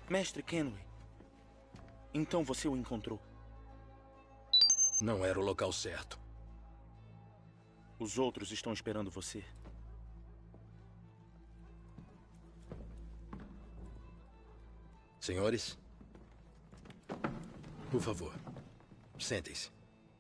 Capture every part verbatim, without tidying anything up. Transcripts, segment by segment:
Mestre Kenway. Então você o encontrou. Não era o local certo. Os outros estão esperando você. Senhores, por favor, sentem-se.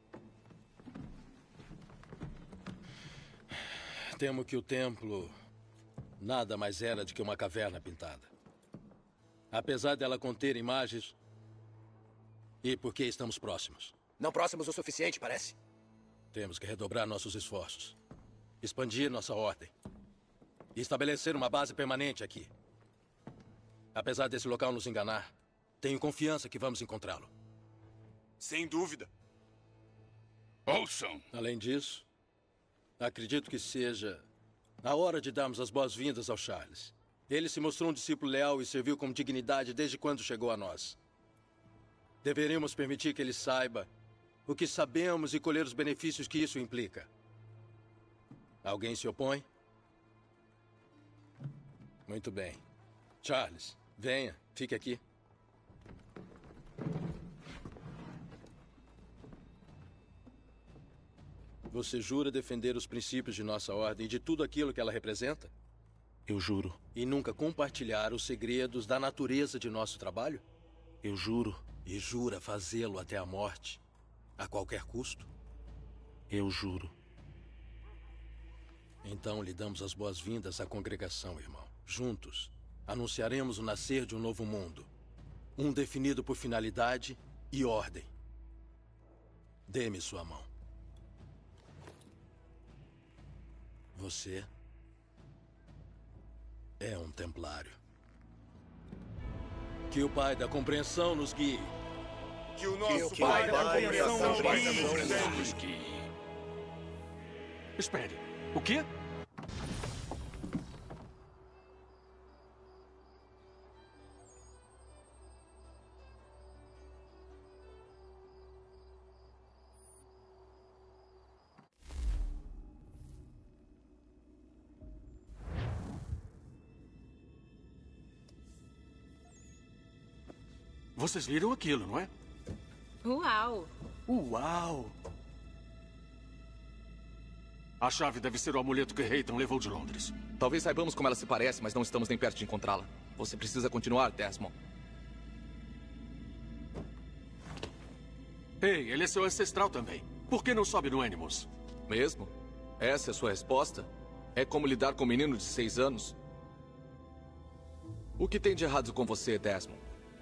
Temo que o templo nada mais era do que uma caverna pintada. Apesar dela conter imagens, e porque estamos próximos. Não próximos o suficiente, parece. Temos que redobrar nossos esforços, expandir nossa ordem e estabelecer uma base permanente aqui. Apesar desse local nos enganar, tenho confiança que vamos encontrá-lo. Sem dúvida. Ouçam. Além disso, acredito que seja a hora de darmos as boas-vindas ao Charles. Ele se mostrou um discípulo leal e serviu com dignidade desde quando chegou a nós. Deveríamos permitir que ele saiba o que sabemos e colher os benefícios que isso implica. Alguém se opõe? Muito bem. Charles, venha, fique aqui. Você jura defender os princípios de nossa ordem e de tudo aquilo que ela representa? Eu juro. E nunca compartilhar os segredos da natureza de nosso trabalho? Eu juro. E jura fazê-lo até a morte, a qualquer custo? Eu juro. Então lhe damos as boas-vindas à congregação, irmão. Juntos, anunciaremos o nascer de um novo mundo. Um definido por finalidade e ordem. Dê-me sua mão. Você é um templário. Que o Pai da Compreensão nos guie. Que o nosso que Pai o da Pai da Compreensão Compreensão nos nos guie. Espere. O quê? Vocês viram aquilo, não é? Uau! Uau! A chave deve ser o amuleto que Reitan levou de Londres. Talvez saibamos como ela se parece, mas não estamos nem perto de encontrá-la. Você precisa continuar, Desmond. Ei, ele é seu ancestral também. Por que não sobe no Animus? Mesmo? Essa é a sua resposta? É como lidar com um menino de seis anos? O que tem de errado com você, Desmond?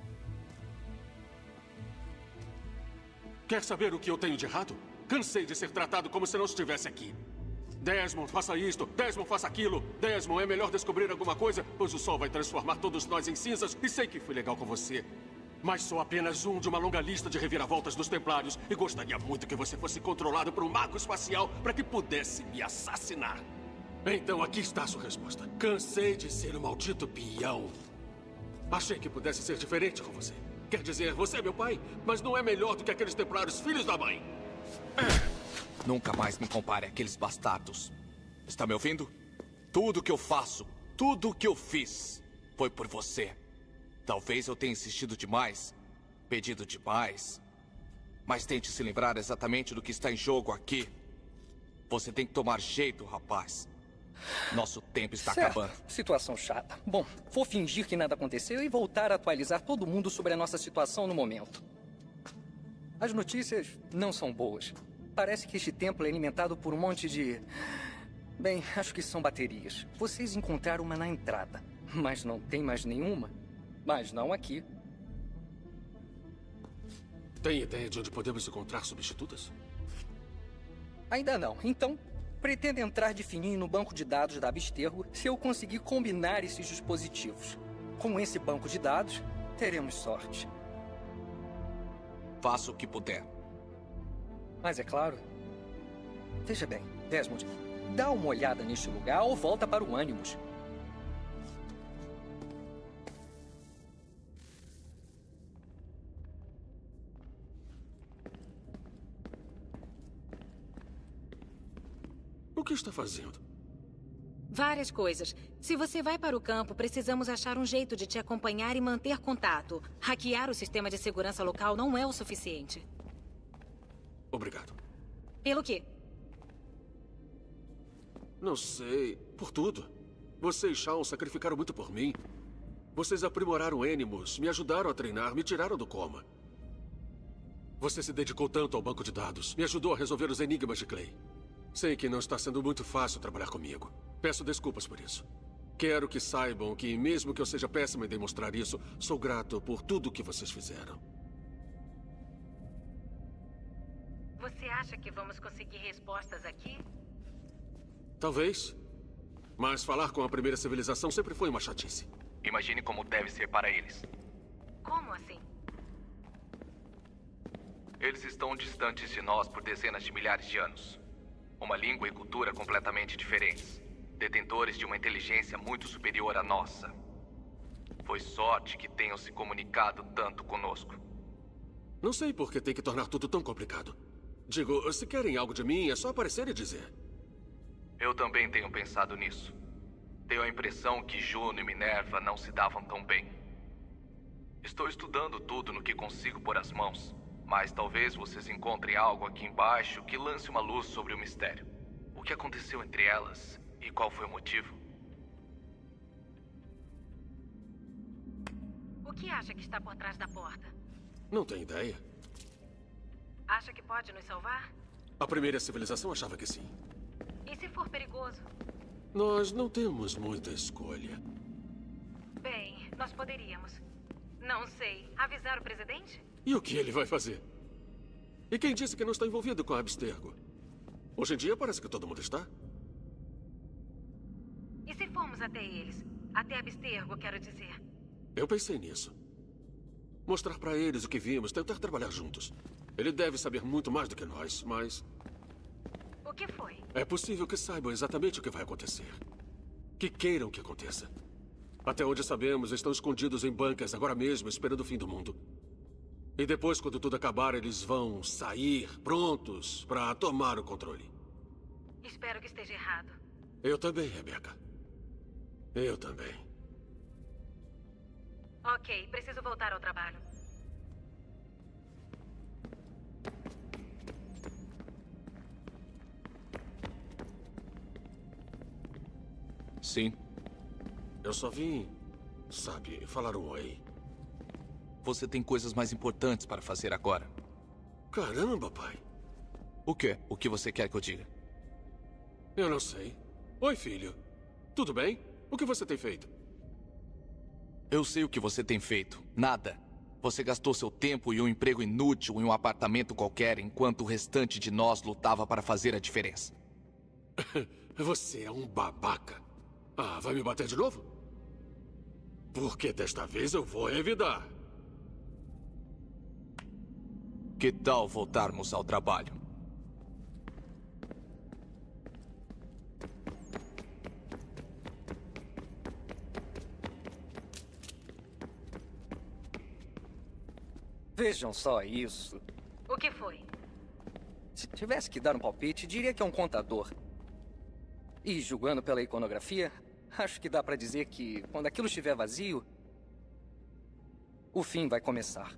Quer saber o que eu tenho de errado? Cansei de ser tratado como se não estivesse aqui. Desmond, faça isto. Desmond, faça aquilo. Desmond, é melhor descobrir alguma coisa, pois o sol vai transformar todos nós em cinzas. E sei que fui legal com você. Mas sou apenas um de uma longa lista de reviravoltas dos Templários. E gostaria muito que você fosse controlado por um mago espacial para que pudesse me assassinar. Então aqui está a sua resposta. Cansei de ser um maldito peão. Achei que pudesse ser diferente com você. Quer dizer, você é meu pai, mas não é melhor do que aqueles Templários filhos da mãe. Nunca mais me compare àqueles bastardos. Está me ouvindo? Tudo que eu faço, tudo que eu fiz, foi por você. Talvez eu tenha insistido demais, pedido demais. Mas tente se lembrar exatamente do que está em jogo aqui. Você tem que tomar jeito, rapaz. Nosso tempo está certo. acabando. Situação chata. Bom, vou fingir que nada aconteceu e voltar a atualizar todo mundo sobre a nossa situação no momento. As notícias não são boas. Parece que este templo é alimentado por um monte de... Bem, acho que são baterias. Vocês encontraram uma na entrada, mas não tem mais nenhuma. Mas não aqui. Tem ideia de onde podemos encontrar substitutas? Ainda não. Então, pretendo entrar de fininho no banco de dados da Abstergo se eu conseguir combinar esses dispositivos. Com esse banco de dados, teremos sorte. Faça o que puder. Mas é claro... Veja bem, Desmond, dá uma olhada neste lugar ou volta para o Animus. O que está fazendo? Várias coisas. Se você vai para o campo, precisamos achar um jeito de te acompanhar e manter contato. Hackear o sistema de segurança local não é o suficiente. Obrigado. Pelo quê? Não sei. Por tudo. Você e Shaun sacrificaram muito por mim. Vocês aprimoraram Animus, me ajudaram a treinar, me tiraram do coma. Você se dedicou tanto ao banco de dados, me ajudou a resolver os enigmas de Clay. Sei que não está sendo muito fácil trabalhar comigo. Peço desculpas por isso. Quero que saibam que, mesmo que eu seja péssimo em demonstrar isso, sou grato por tudo que vocês fizeram. Você acha que vamos conseguir respostas aqui? Talvez. Mas falar com a primeira civilização sempre foi uma chatice. Imagine como deve ser para eles. Como assim? Eles estão distantes de nós por dezenas de milhares de anos. Uma língua e cultura completamente diferentes. Detentores de uma inteligência muito superior à nossa. Foi sorte que tenham se comunicado tanto conosco. Não sei por que tem que tornar tudo tão complicado. Digo, se querem algo de mim, é só aparecer e dizer. Eu também tenho pensado nisso. Tenho a impressão que Juno e Minerva não se davam tão bem. Estou estudando tudo no que consigo pôr as mãos, mas talvez vocês encontrem algo aqui embaixo que lance uma luz sobre o mistério. O que aconteceu entre elas e qual foi o motivo? O que acha que está por trás da porta? Não tenho ideia. Acha que pode nos salvar? A primeira civilização achava que sim. E se for perigoso? Nós não temos muita escolha. Bem, nós poderíamos. Não sei. Avisar o presidente? E o que ele vai fazer? E quem disse que não está envolvido com a Abstergo? Hoje em dia parece que todo mundo está. E se formos até eles? Até Abstergo, quero dizer. Eu pensei nisso. Mostrar para eles o que vimos, tentar trabalhar juntos. Ele deve saber muito mais do que nós, mas... O que foi? É possível que saibam exatamente o que vai acontecer. Que queiram que aconteça. Até onde sabemos, estão escondidos em bunkers agora mesmo, esperando o fim do mundo. E depois, quando tudo acabar, eles vão sair prontos para tomar o controle. Espero que esteja errado. Eu também, Rebecca. Eu também. Ok, preciso voltar ao trabalho. Sim. Eu só vim, sabe, falar um oi. Você tem coisas mais importantes para fazer agora. Caramba, pai. O quê? O que você quer que eu diga? Eu não sei. Oi, filho. Tudo bem? O que você tem feito? Eu sei o que você tem feito. Nada. Você gastou seu tempo e um emprego inútil em um apartamento qualquer, enquanto o restante de nós lutava para fazer a diferença. Você é um babaca. Ah, vai me bater de novo? Porque desta vez eu vou revidar. Que tal voltarmos ao trabalho? Vejam só isso. O que foi? Se tivesse que dar um palpite, diria que é um contador. E julgando pela iconografia, acho que dá pra dizer que, quando aquilo estiver vazio, o fim vai começar.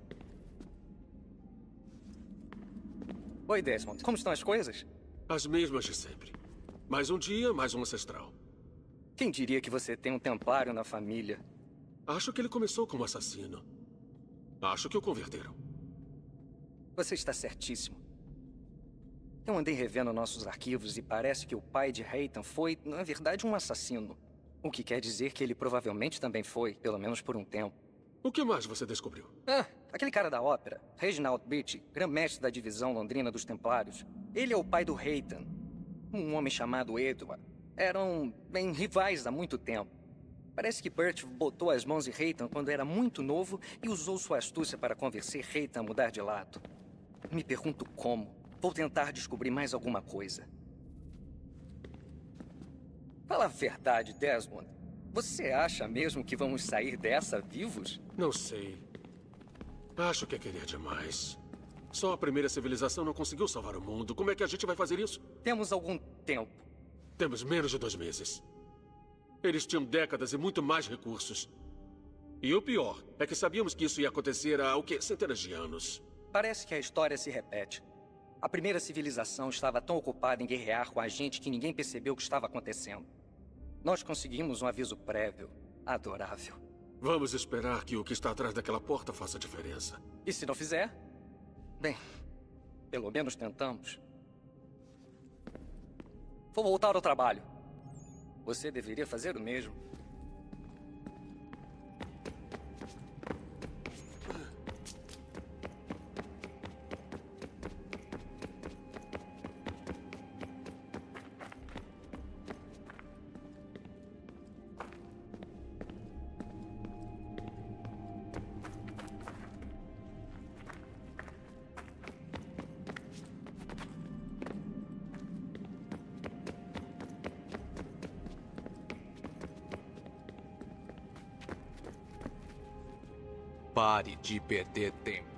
Oi, Desmond. Como estão as coisas? As mesmas de sempre. Mais um dia, mais um ancestral. Quem diria que você tem um templário na família? Acho que ele começou como assassino. Acho que o converteram. Você está certíssimo. Eu andei revendo nossos arquivos e parece que o pai de Haytham foi, na verdade, um assassino. O que quer dizer que ele provavelmente também foi, pelo menos por um tempo. O que mais você descobriu? Ah, aquele cara da ópera, Reginald Beach, grã-mestre da divisão londrina dos Templários. Ele é o pai do Haytham. Um homem chamado Edward. Eram, bem, rivais há muito tempo. Parece que Bert botou as mãos em Haytham quando era muito novo e usou sua astúcia para convencer Haytham a mudar de lado. Me pergunto como. Vou tentar descobrir mais alguma coisa. Fala a verdade, Desmond. Você acha mesmo que vamos sair dessa vivos? Não sei. Acho que é querer demais. Só a primeira civilização não conseguiu salvar o mundo. Como é que a gente vai fazer isso? Temos algum tempo. Temos menos de dois meses. Eles tinham décadas e muito mais recursos. E o pior é que sabíamos que isso ia acontecer há, o quê? Centenas de anos. Parece que a história se repete. A primeira civilização estava tão ocupada em guerrear com a gente que ninguém percebeu o que estava acontecendo. Nós conseguimos um aviso prévio. Adorável. Vamos esperar que o que está atrás daquela porta faça diferença. E se não fizer? Bem, pelo menos tentamos. Vou voltar ao trabalho. Você deveria fazer o mesmo. Pare de perder tempo.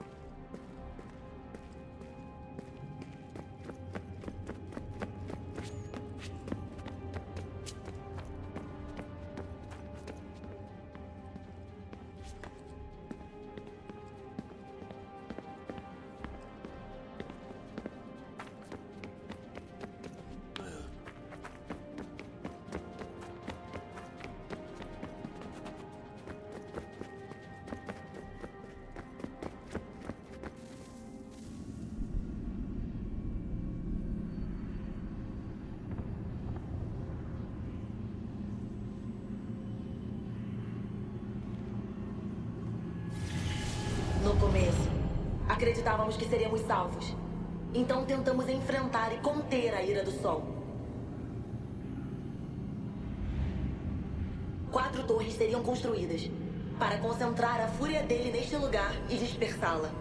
No começo, acreditávamos que seríamos salvos. Então tentamos enfrentar e conter a ira do Sol. Quatro torres seriam construídas para concentrar a fúria dele neste lugar e dispersá-la.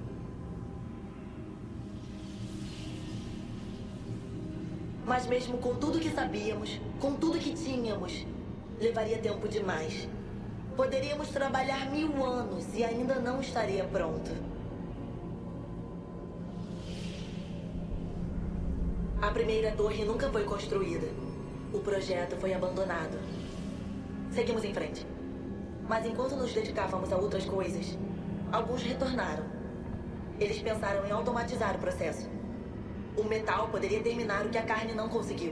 Mas mesmo com tudo que sabíamos, com tudo que tínhamos, levaria tempo demais. Poderíamos trabalhar mil anos e ainda não estaria pronto. A primeira torre nunca foi construída. O projeto foi abandonado. Seguimos em frente. Mas enquanto nos dedicávamos a outras coisas, alguns retornaram. Eles pensaram em automatizar o processo. O metal poderia terminar o que a carne não conseguiu.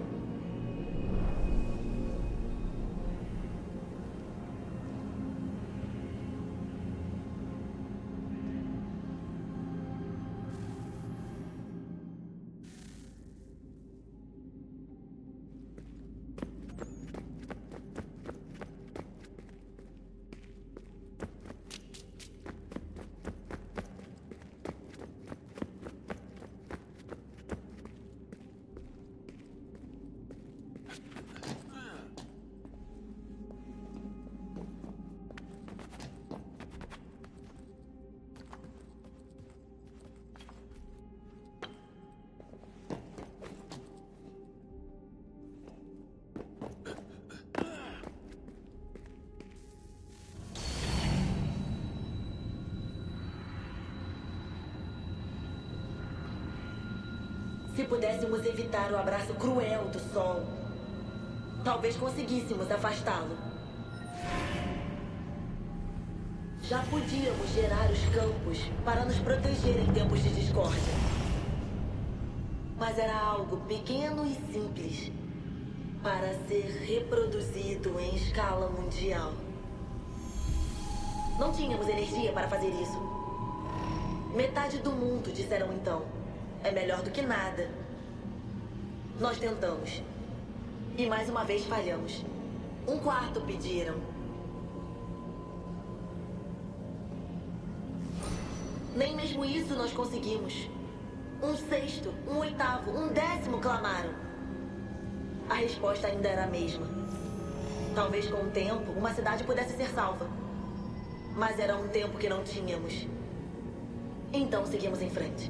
Se pudéssemos evitar o abraço cruel do Sol, talvez conseguíssemos afastá-lo. Já podíamos gerar os campos para nos proteger em tempos de discórdia. Mas era algo pequeno e simples para ser reproduzido em escala mundial. Não tínhamos energia para fazer isso. Metade do mundo, disseram então. É melhor do que nada. Nós tentamos. E mais uma vez falhamos. Um quarto pediram. Nem mesmo isso nós conseguimos. Um sexto, um oitavo, um décimo clamaram. A resposta ainda era a mesma. Talvez com o tempo, uma cidade pudesse ser salva. Mas era um tempo que não tínhamos. Então seguimos em frente.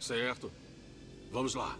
Certo. Vamos lá.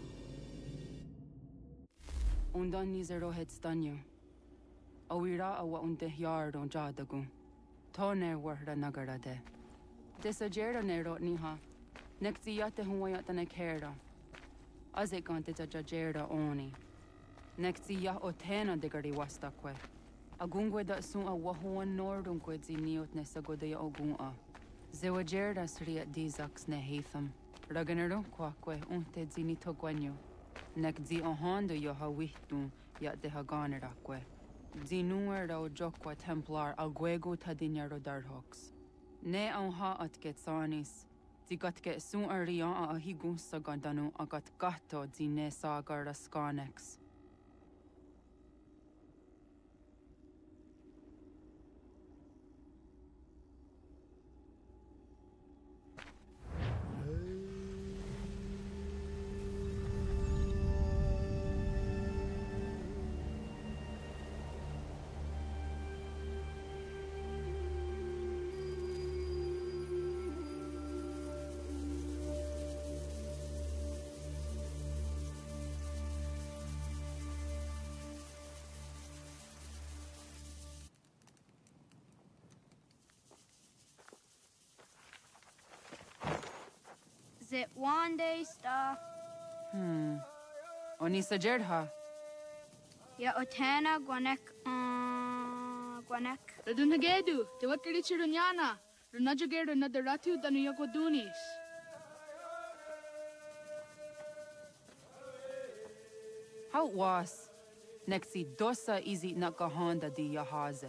Undan nizerohet stanyo. Awira awa unte yardon jadagun. Toner warda nagarade. Desajera nero niha. Nektiyate huwayat na kera. Azekante tajajera oni. Nektiya otena degari wastakwe. Agungwe da sun a wahuan nordun kwedzi niot nesagodaya ogun a. Zewajerda sriat dizaks ne heitham. Raganero kwakwe unte zinito gwanyo. Nek zi ohando yo hawihtun ya de haganerakwe. Zinuer da ojokwa templar agwego tadinyaro darhoks. Ne onha at getsanis. Zigat get sun arian a ahigun sagandanu agat gato zine sagar raskanex. Zit one day sta. Hmm. Onisa Jerdha. Ya otena gwanek uh gwanek. Radunagedu, te wakirichi runyana. Runajagedu nadaratu danu yagodunis. How was? Nexi dosa izi nakahanda di yahaze.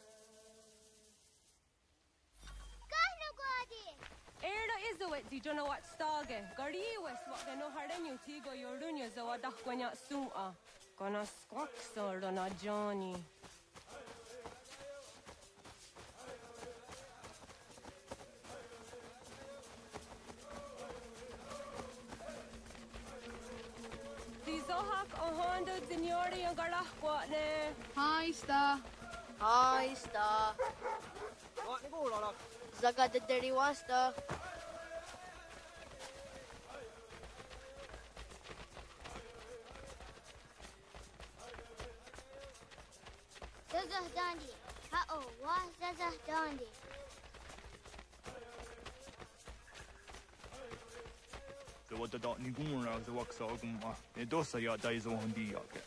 Di jona wat stage. Gari wes wat gano harenyu tigo yorunya zawa dakwanya suma. Gana skoksa rana Johnny. Di zohak ohando dinyori ang galahkwa ne. Hi sta. Hi sta. What ni go la. Zaga de deri wasta. Zazah Dandi. Uh-oh, what Zazah Dandi? The what the dot ni gumra the wax aguma. E dosa ya daizo hondi yake.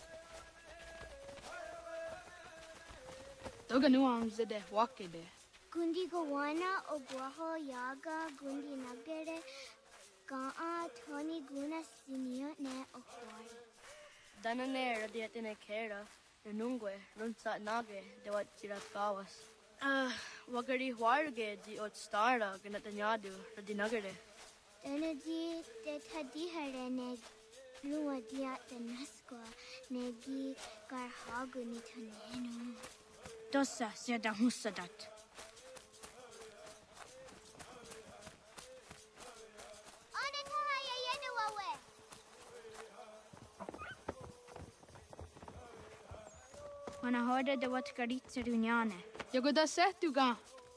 Toga nuam zede wakede. Gundi Gawana Oguaho Yaga Gundi Nagere Gaa Tony Guna Sinio Ne Okwari. Danane radiatine kera. Nungwe, runsa nage, de wat tirat kawas. Ah, wagari warge di ot stara ganatanyadu radinagare. Energy de tadihare neg lua diat de nasqua negi garhagu ni tanenu. Dosa zeda husadat. Wana hoda de wat karitsa runyane. Yago da setuga.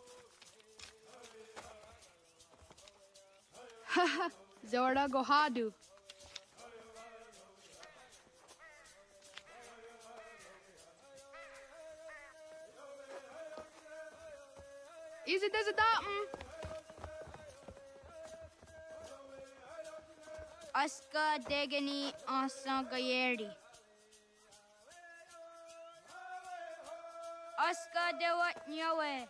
Haha, Zora gohadu. Is it as a datum? Aska degani asa gayeri. Aska de wat nyawe.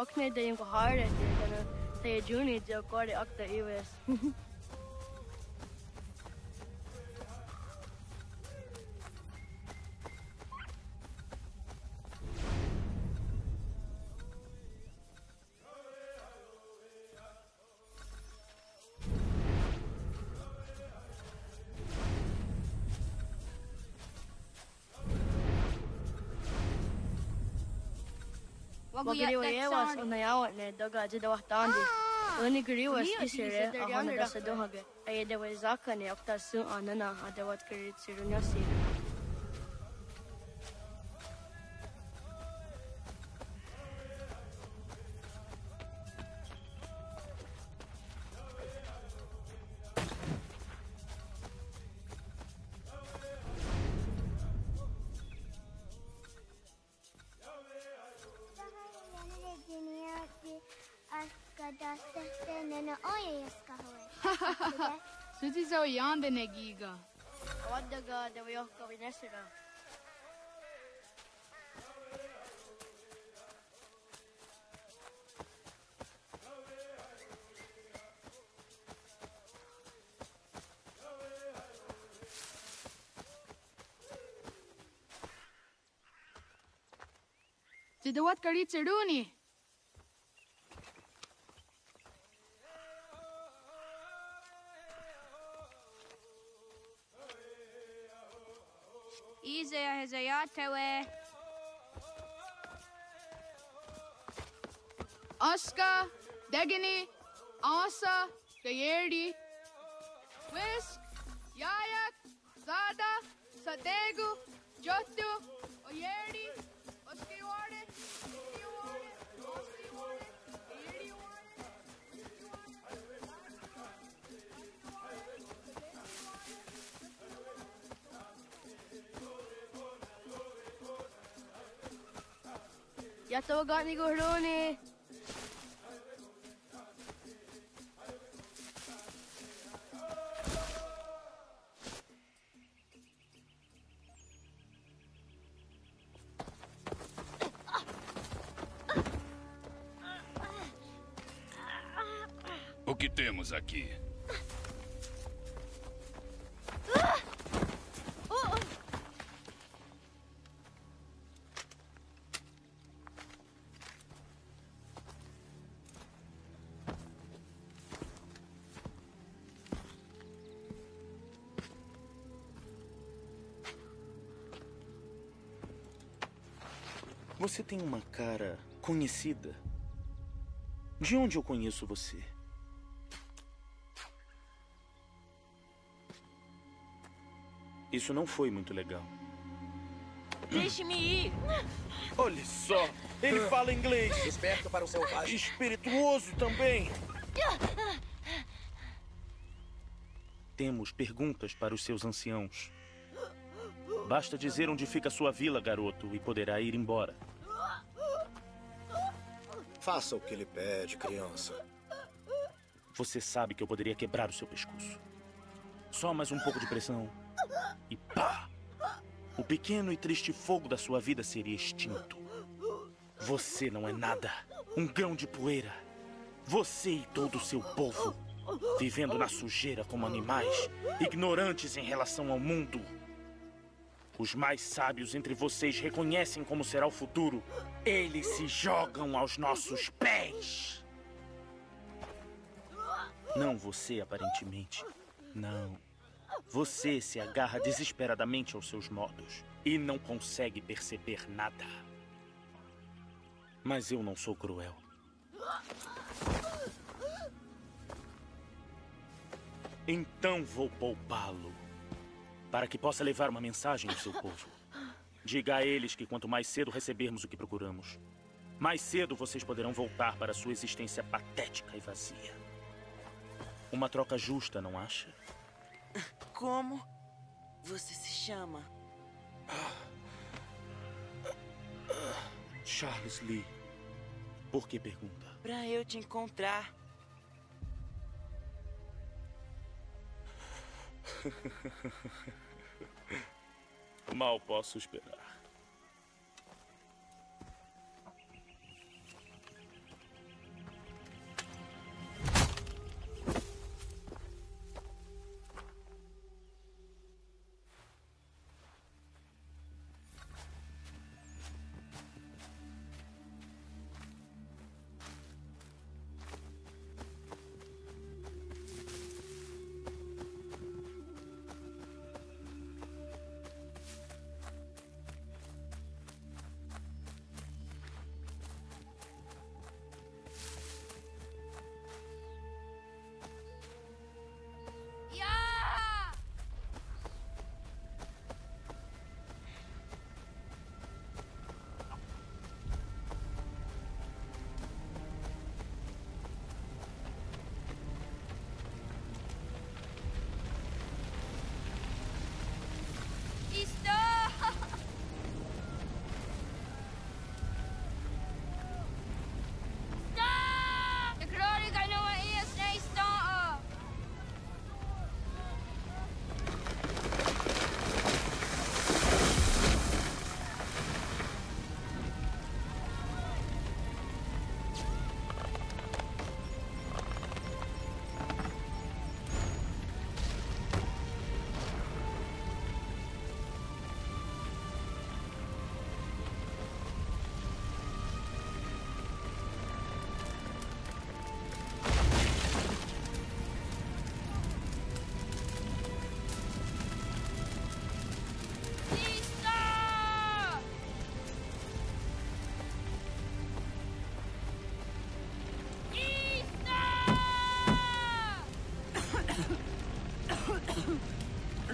Okne de yung kahare, di kana tayo juni di akore akta iwes. Wagiriwas unayawat ne daga jidawah tandi. Oni giriwas isire ahon da sadohage. Ay dewa zaka ne okta su anana adawat kirit sirunyasi. Suti sa yande ne giga. Awad daga dewa yok kawinesira. Jidawat karit siruni. Iza hezayatawe. Aska, Degini, Asa, Gayerdi, Whisk, Yayak, Zada, Sadegu, Jotu, Oyerdi, Oskiwade, Oskiwade, Oskiwade, Gayerdi Yato got ni guruni. O que temos aqui? Você tem uma cara conhecida. De onde eu conheço você? Isso não foi muito legal. Deixe-me ir. Olha só, ele fala inglês. Esperto para o selvagem. Espirituoso também. Temos perguntas para os seus anciãos. Basta dizer onde fica sua vila, garoto, e poderá ir embora. Faça o que ele pede, criança. Você sabe que eu poderia quebrar o seu pescoço. Só mais um pouco de pressão. E pá! O pequeno e triste fogo da sua vida seria extinto. Você não é nada. Um grão de poeira. Você e todo o seu povo. Vivendo na sujeira como animais. Ignorantes em relação ao mundo. Os mais sábios entre vocês reconhecem como será o futuro. Eles se jogam aos nossos pés. Não você, aparentemente. Não. Você se agarra desesperadamente aos seus modos e não consegue perceber nada. Mas eu não sou cruel. Então vou poupá-lo, para que possa levar uma mensagem ao seu povo. Diga a eles que quanto mais cedo recebermos o que procuramos, mais cedo vocês poderão voltar para sua existência patética e vazia. Uma troca justa, não acha? Como você se chama? Charles Lee. Por que pergunta? Pra eu te encontrar. Mal posso esperar.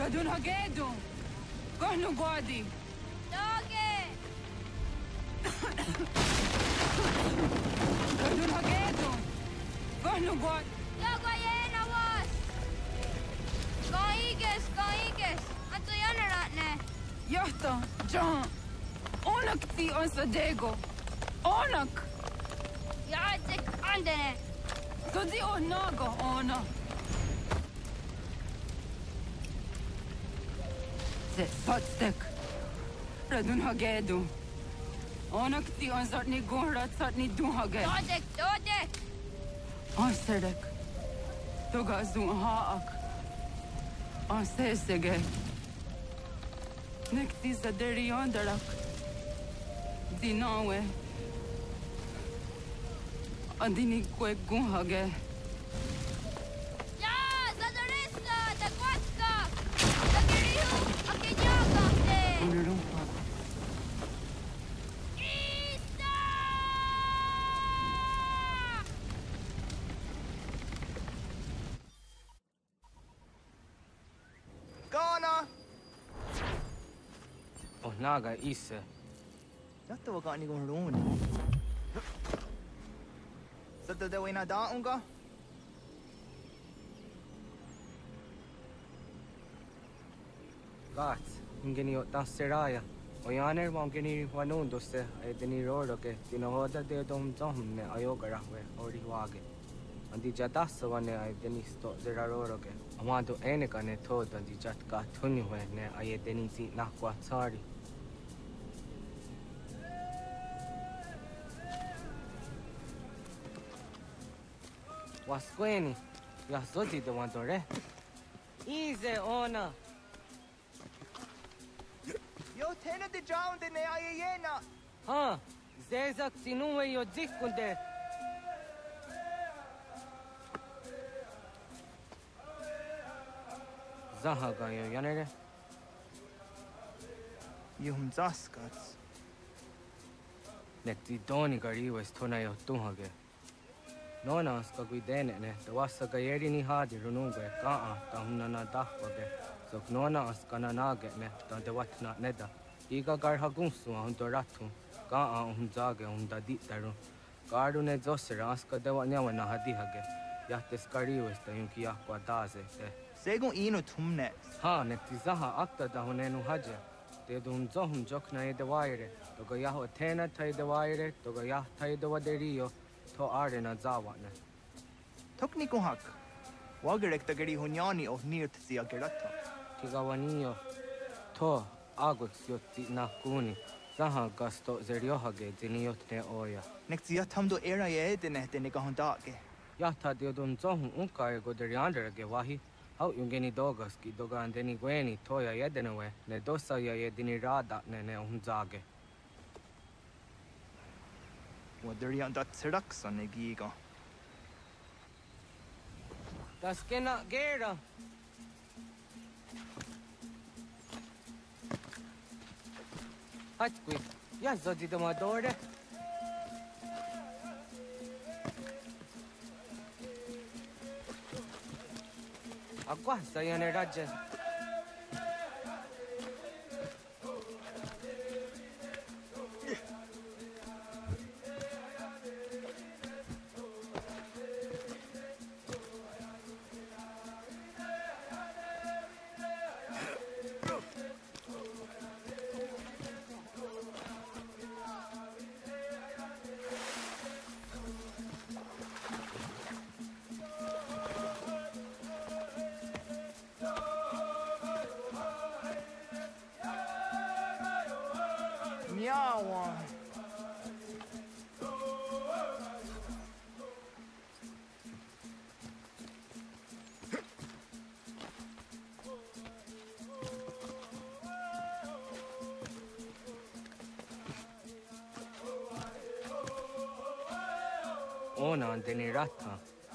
Radun hagedu. Kohnu godi. Doge. Radun hagedu. Kohnu god. Dogo yena was. Kaiges, kaiges. Anto yanaratne. Johto, John. Onak ti on sadego. Onak. Jaatsik andene. Todi on nago ona. Se patstek. Radun hagedu. Onak ti on zartni gunrat zartni duhage. Dodek, dodek. On sedek. Toga zun haak. On sesege. Nekti zaderi ondarak. Dinawe. Andini kwe gunhage. Ja, zadarista, da kwatska. Da kirihu, akinyaga te. Unurumpa. Ista! Gana! Oh, naga ise. Jatto wa gani gon roni. Sada de wena da unga? Gats, ingeni o tasseraya. O yaner mangeni wanundo se e deni roro ke tinohoda de dom domne ayogarahwe ori wage. Andi jadasa wane ai deni sto zeraroro ke. Amado eneka ne toda di jatka tunihwe ne aye deni zi nakwa tsari. Wasqueni, ya zoti de wandore. Ize ona. Yo tena de jaunde ne ayena. Ha, zezak sinuwe yo dikunde. Zahaga yo yanere. Yuhum zaskats. Nekti doni gariwe stona yo tuhage. Nona ska guidene ne, da wasa gayeri ni hadi rununge kaa ta hunana dahwage. Sok nona ska nanage ne, da de watna neda. Iga gar hagunsu hun to ratu. Kaa hun zage hun da ditaru. Garu ne zosera ska de wanyawa na hadi hage. Yahte skariwe sta yunki yakwa daze te. Segun ino tumne. Ha, ne tizaha akta da hunenu haje. Te dum zohum jokna e de waire. Toga yaho tena tai de waire, toga yah tai de waderio. To arena zawane. Tokni kuhak. Wagerek ta gari hunyani o nirt si agerata. Tigawanio. To agut yotti na kuni. Zaha gasto zeriohage diniotne oya. Nekti yatamdo era ye edene dene gahondage. Yata diodum zohum unka e goderianderage wahi. Hau yungeni dogas ki dogan deni gweni toya yedenewe. Ne dosa ya yedini rada ne ne unzage. Waderian dat seraksa ne giga. Das kena gera. Hatqui, ja zodi domadore. Agua sayane raja. Miawa. Ona deni rata.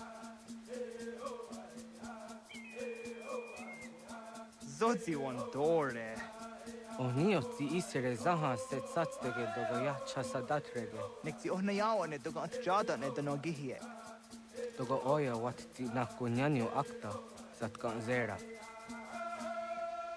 Zodzi wandore. Onioti isere zaha set satstege doga ya chasadatrege. Nekti ohna yawa ne doga atjada ne dano gihie. Doga oya wat ti nakunyanyo akta satkan zera.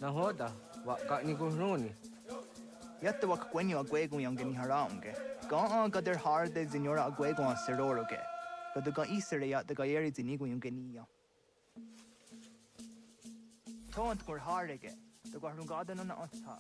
Nahoda, wak ka ni Guruni. Yatta wak kwenyo agwego yang gani haraunge. Ga ga der harde zinora agwego an seroroge. Ga de ga isere ya de ga yeri zinigo yung gani ya. Tont gur harege. De ga rungada no na otha.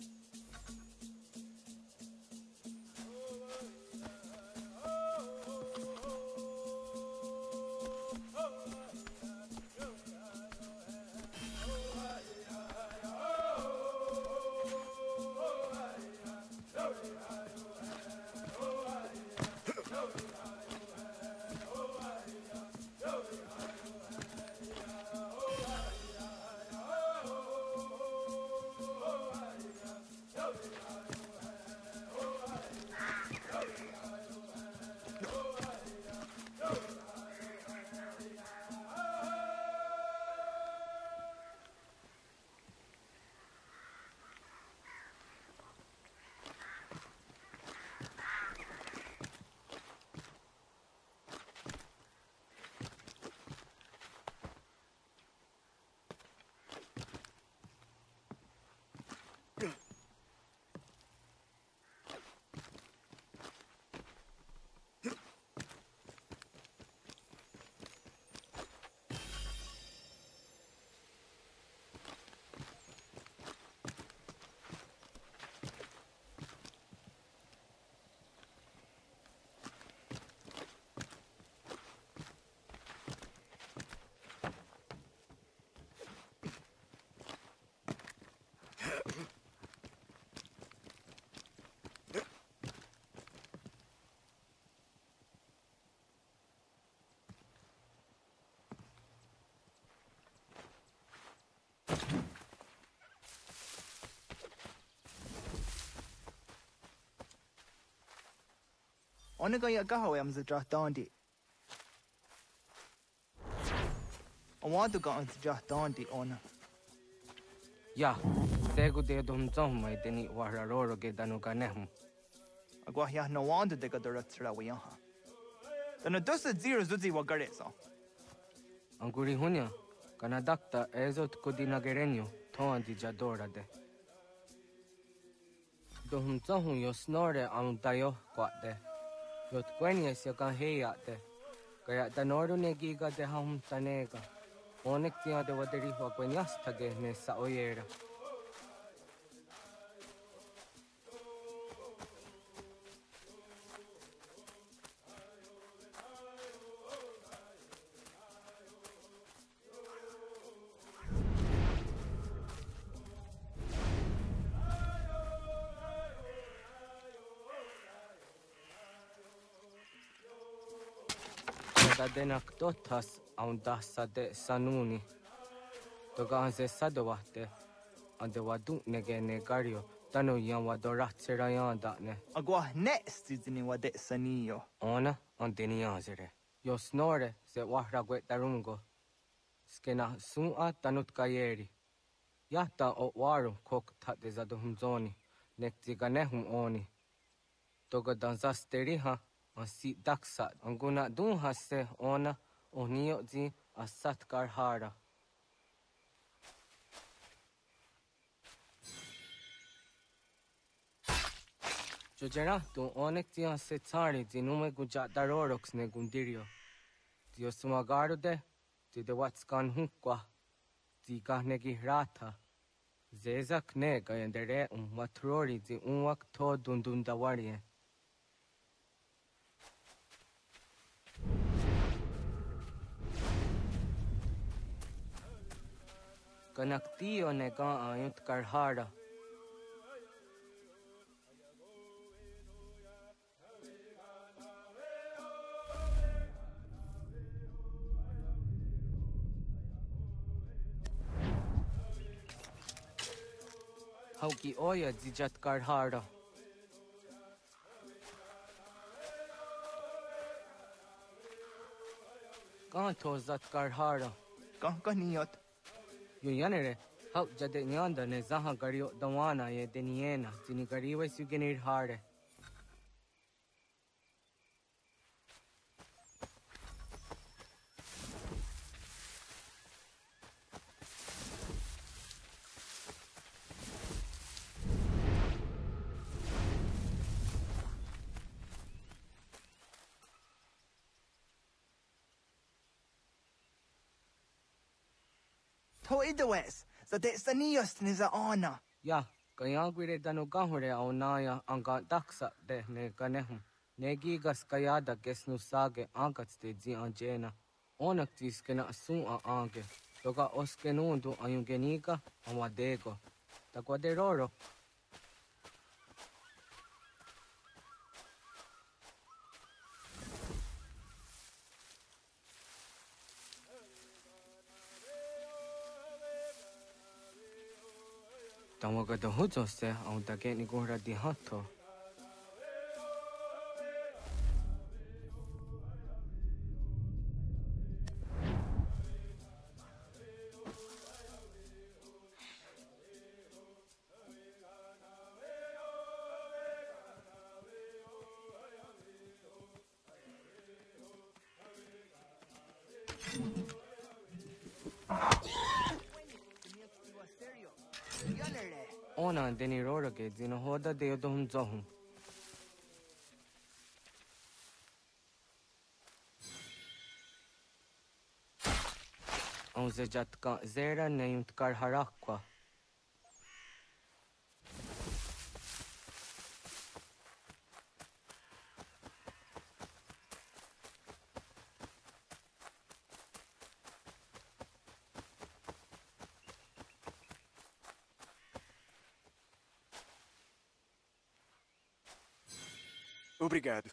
Onega ya gaho am za dandi. Awadu ga za dandi ona. Ya, segu de dum zom mai deni wahra roro ge danu ga nehum. Agwa ya no wanda de ga dora tsra wa yaha. Danu dosa zero zuzi wa gareso. Anguri hunya, kana dakta ezot kodina gerenyo, toan di jadora de. Dum zom yo snore am dayo kwat de. Yot kwenya siya ka heya de. Kaya tanoru ne giga de ham tanega. Onek tiya de waderi wa kwenyas tage ne sa oyera. Denak totas aun dassa de sanuni. Toga se sadovate ande wadu nege negario tanu yan wadorat serayan da ne. Agwa next izini wade sanio. Ona anteni azere. Yo snore se wahra guetarungo. Skena sua tanut kayeri. Yata o waru kok tate zaduhumzoni. Nektiga nehum oni. Toga danzasteriha. Asi daksa anguna dun hasse ona onio zi asat karhara. Jojera tu onek ti hasse tsari zi nume gujata roroks ne gundirio. Tio sumagaru de ti de watskan hukwa zi kahnegi rata. Zezak ne gayendere un matrori zi unwak to dundundawarie. Kanaktiyo ne ka ayut karhara. Hauki oya zijat karhara. Kan tozat karhara. Kan kaniyot. Yo yanere, hau jade nyanda ne zaha gario dawana ye deniena, zini gariwe sugenir hare. To idawes, sa de sanios ni za ona. Ya, kaya gwire danu gahure au naya anga daksa de ne ganehum. Negigas kayada gesnu sage angats de zi anjena. Onaktis kena asun a ange. Toga oskenundu ayungeniga amadego. Taguaderoro. Tamaga da hujose au da geni gora di hatto. Ona deni rora ke zino hoda de odum zohum. Onze jatka zera neyunt kar harakwa. Obrigado.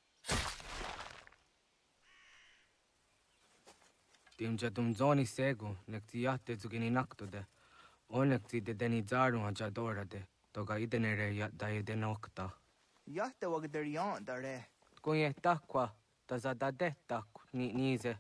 Tim jatum zoni sego, nekti yatte zugini naktode. Onekti de deni zaru hajadora de. Toga idenere ya da idenokta. Yatte wag der yan dare. Kunye takwa, taza da de tak ni nize.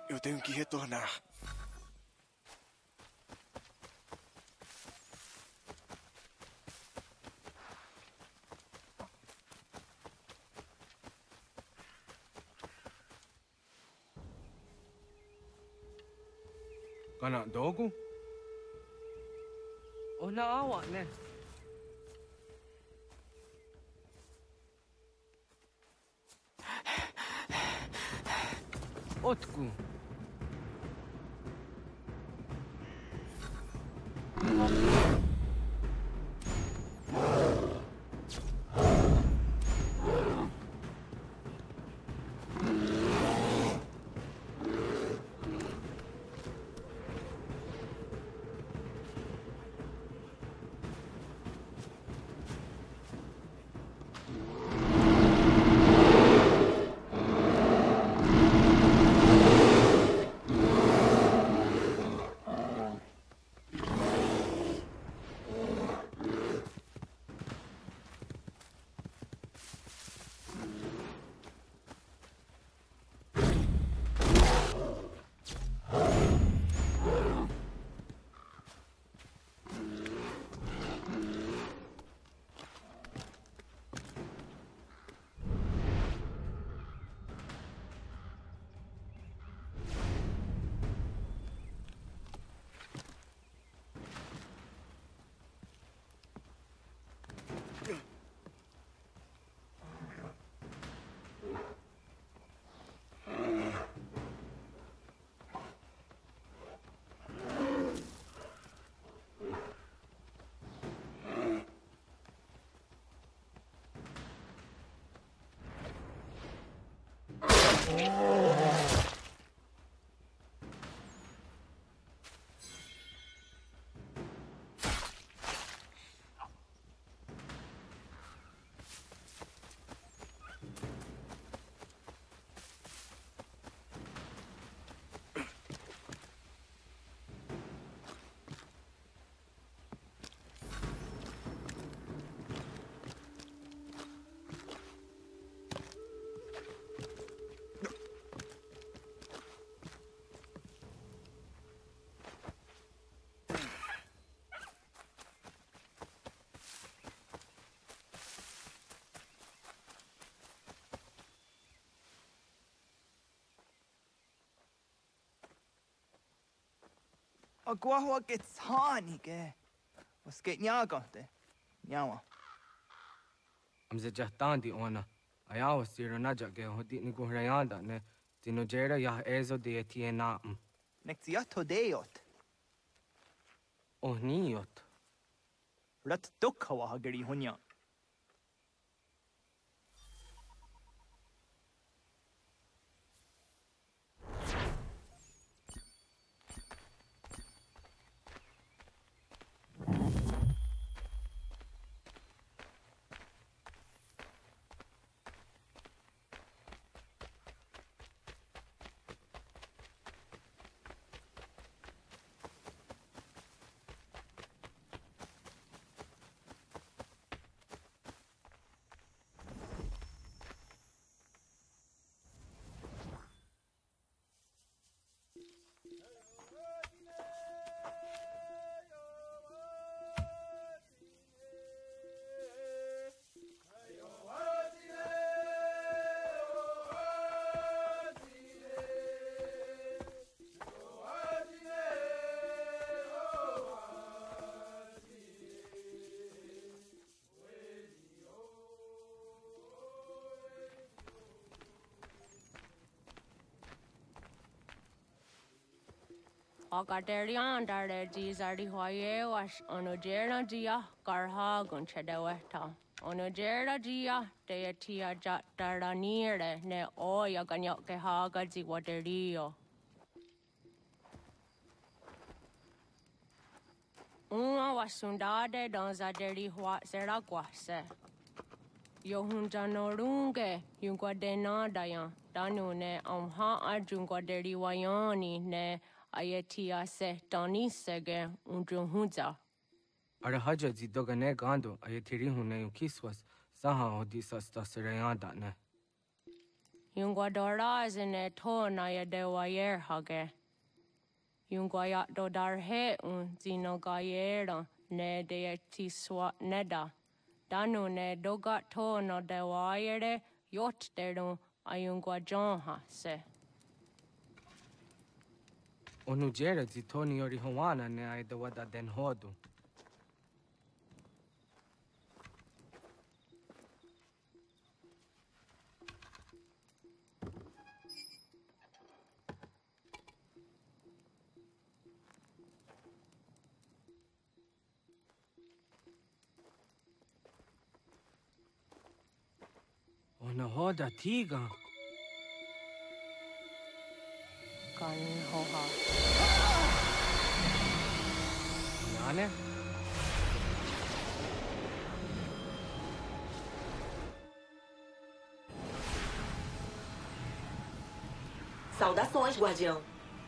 Eu tenho que retornar. Kana dogo? O naawa ne. Otku. Agua hua get tani ge. Was get nyaga de. Nyawa. Amze jahtandi ona. Ayawa siro naja ge hodi ni guhrayanda ne. Tinojera ya ezo de etiena. Nektiato deot. Oh niot. Rat dukha wa hageri hunya. Agaderian dare jizardi hoye was onojera jia garha gunchedeweta. Onojera jia deatia jataranire ne oya ganyoke haga ziwaderio. Uma wasundade donzaderi hua seraguase. Yohunjanorunge yunguadena dayan. Danu ne amha arjunguaderi wayani ne Ayatia se Dani sege undruhunza. Arahaja zidogane gando ayatiri hune yukiswas saha odisa stasirayanda ne. Yung guadorazin e tona ya de wayer hage. Yung guayat do darhe un zino gayera ne de tiswa neda. Danu ne dogat tono de wayere yot deru ayung guajonha se. Onu jera zitoni yori hoana ne ai da wada den hodu. Ona hoda tiga. Kan hoha. Nane? Saudações, guardião.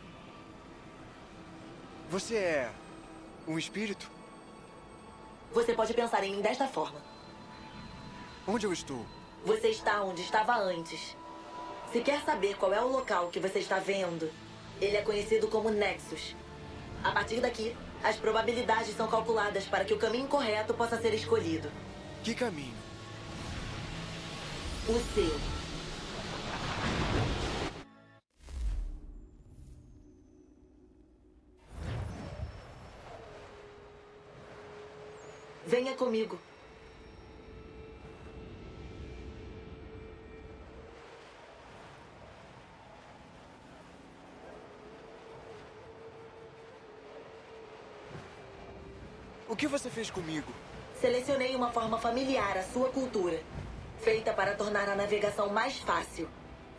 Você é um espírito? Você pode pensar em mim desta forma. Onde eu estou? Você está onde estava antes. Se quer saber qual é o local que você está vendo, ele é conhecido como Nexus. A partir daqui, as probabilidades são calculadas para que o caminho correto possa ser escolhido. Que caminho? O seu. Venha comigo. O que você fez comigo? Selecionei uma forma familiar à sua cultura, feita para tornar a navegação mais fácil.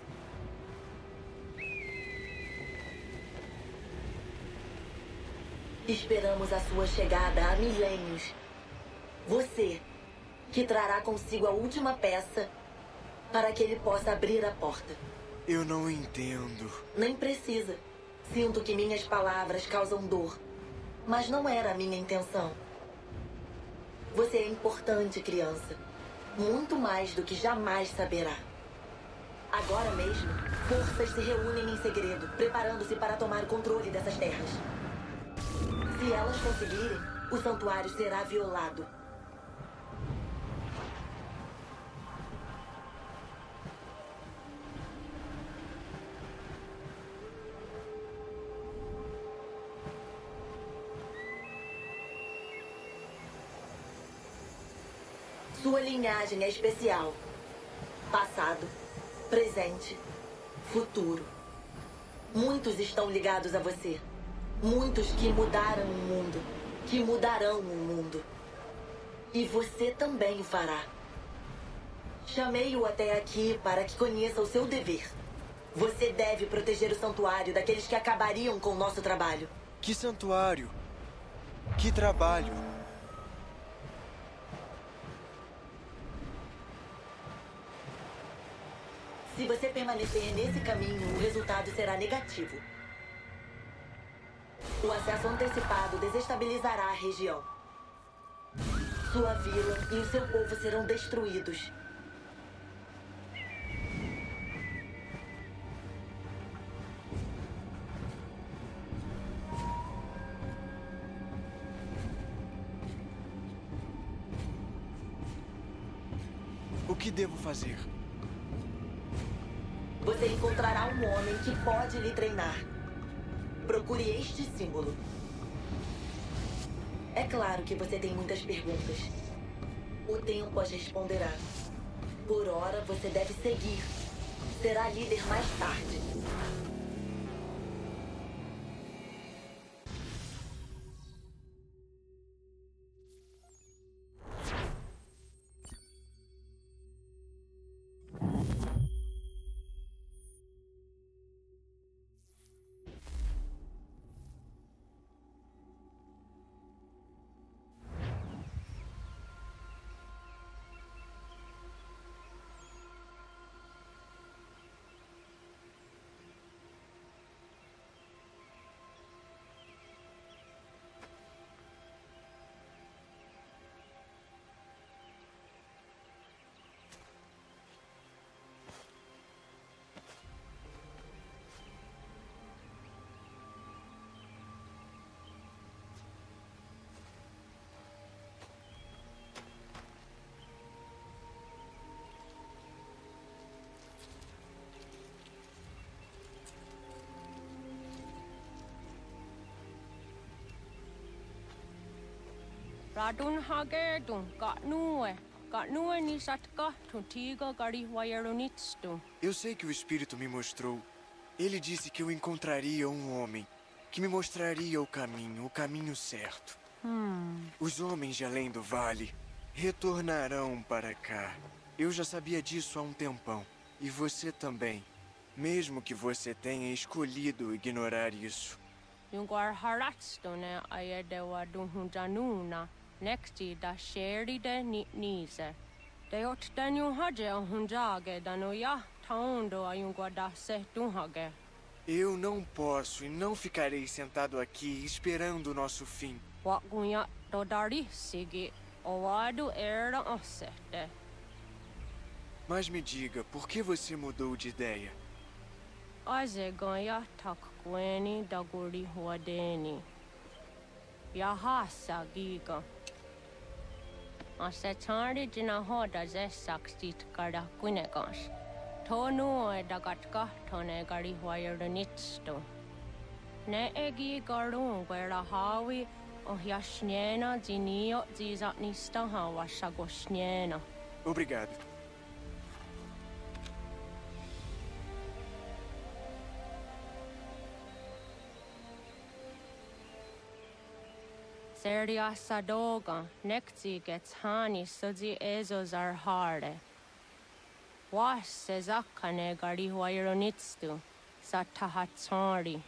Esperamos a sua chegada há milênios. Você, que trará consigo a última peça para que ele possa abrir a porta. Eu não entendo. Nem precisa. Sinto que minhas palavras causam dor. Mas não era a minha intenção. Você é importante, criança. Muito mais do que jamais saberá. Agora mesmo, forças se reúnem em segredo, preparando-se para tomar o controle dessas terras. Se elas conseguirem, o santuário será violado. Sua linhagem é especial. Passado, presente, futuro. Muitos estão ligados a você. Muitos que mudaram o mundo. Que mudarão o mundo. E você também o fará. Chamei-o até aqui para que conheça o seu dever. Você deve proteger o santuário daqueles que acabariam com o nosso trabalho. Que santuário? Que trabalho? Se você permanecer nesse caminho, o resultado será negativo. O acesso antecipado desestabilizará a região. Sua vila e o seu povo serão destruídos. O que devo fazer? Você encontrará um homem que pode lhe treinar. Procure este símbolo. É claro que você tem muitas perguntas. O tempo as responderá. Por hora, você deve seguir. Será líder mais tarde. Radun hagerdun, gatnue. Gatnue ni satka, tuntiga gari wayarunitstu. Eu sei que o espírito me mostrou. Ele disse que eu encontraria um homem que me mostraria o caminho, o caminho certo. Hum. Os homens de além do vale retornarão para cá. Eu já sabia disso há um tempão. E você também. Mesmo que você tenha escolhido ignorar isso. Yunguar haratstone ayedewa dunhunjanuna. Nexti da sheri de nitnize. De ot danyu haje hunjage danoya taundo ayungwa da se dunhage. Eu não posso e não ficarei sentado aqui esperando o nosso fim. Wagunya dodari sigi owadu era osete. Mas me diga, por que você mudou de ideia? Azegoya takweni daguri huadeni. Yahasa giga. Asetari jinahoda zesaksit kada kunegas. Tonu e dagatka tone gari huayernitsto. Ne egi garun gwera hawi o yashnena zinio zizatnista hawa shagoshnena. Obrigado. Seria sadoga, nekti gets hani sudzi ezos are harde. Was sezakane gari huayronitstu, satahatsari.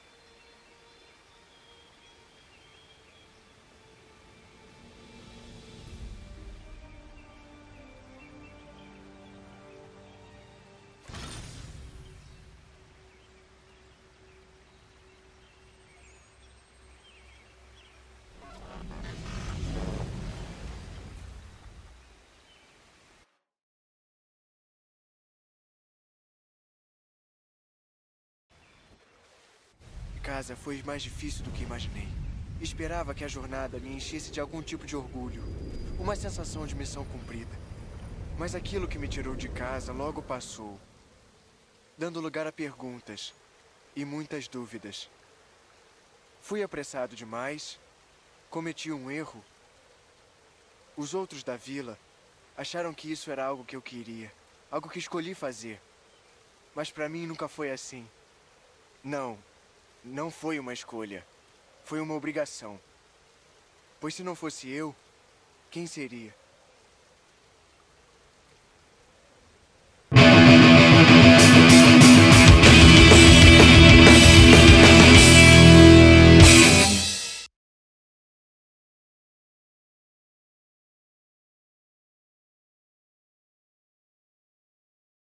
Casa foi mais difícil do que imaginei. Esperava que a jornada me enchesse de algum tipo de orgulho, uma sensação de missão cumprida. Mas aquilo que me tirou de casa logo passou, dando lugar a perguntas e muitas dúvidas. Fui apressado demais, cometi um erro. Os outros da vila acharam que isso era algo que eu queria, algo que escolhi fazer. Mas para mim nunca foi assim. Não. Não foi uma escolha. Foi uma obrigação. Pois se não fosse eu, quem seria?